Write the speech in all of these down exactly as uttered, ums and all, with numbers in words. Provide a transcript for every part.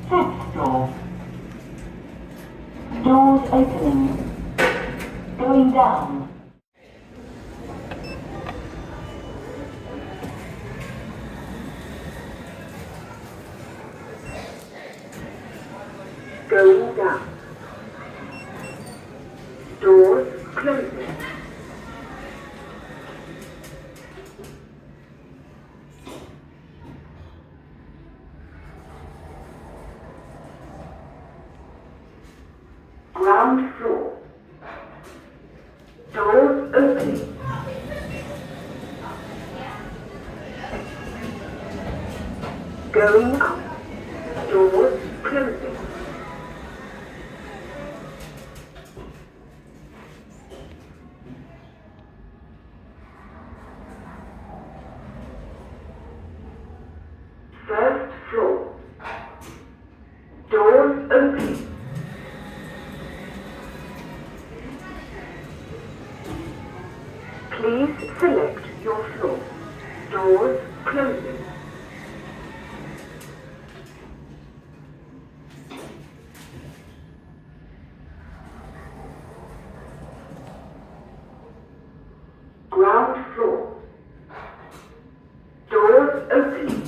Fifth floor. Doors opening. Going down. Going down. Doors closing. Ground floor. Doors opening. Going up. Doors closing. First floor. Doors opening. Please select your floor. Doors closing. Ground floor. Doors opening.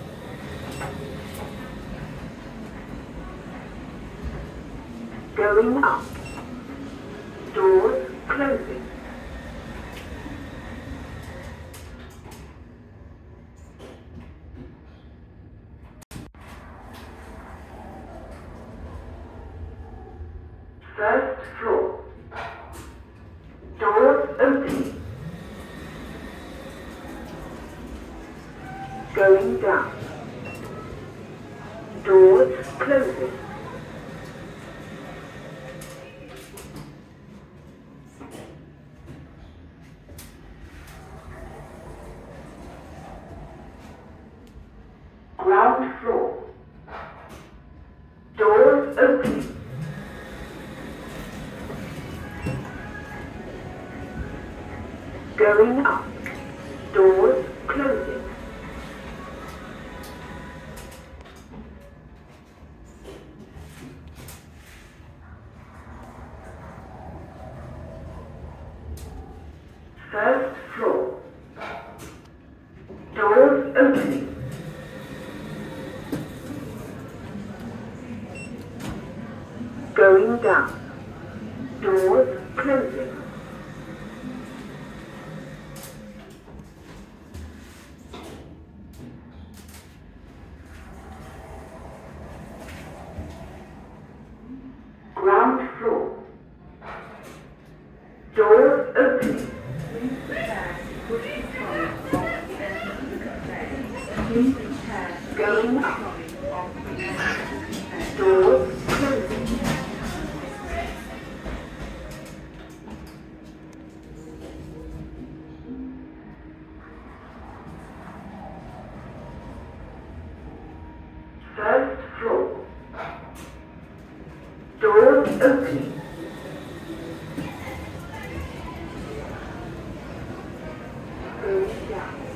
Going up. Doors closing. First floor. Doors opening. Going down. Doors closing. Ground floor. Doors opening. Going up. Doors closing. First floor. Doors opening. Going down. Doors closing. Ground floor. Doors opening. Going up. Doors closing. First floor. Doors opening. Going down.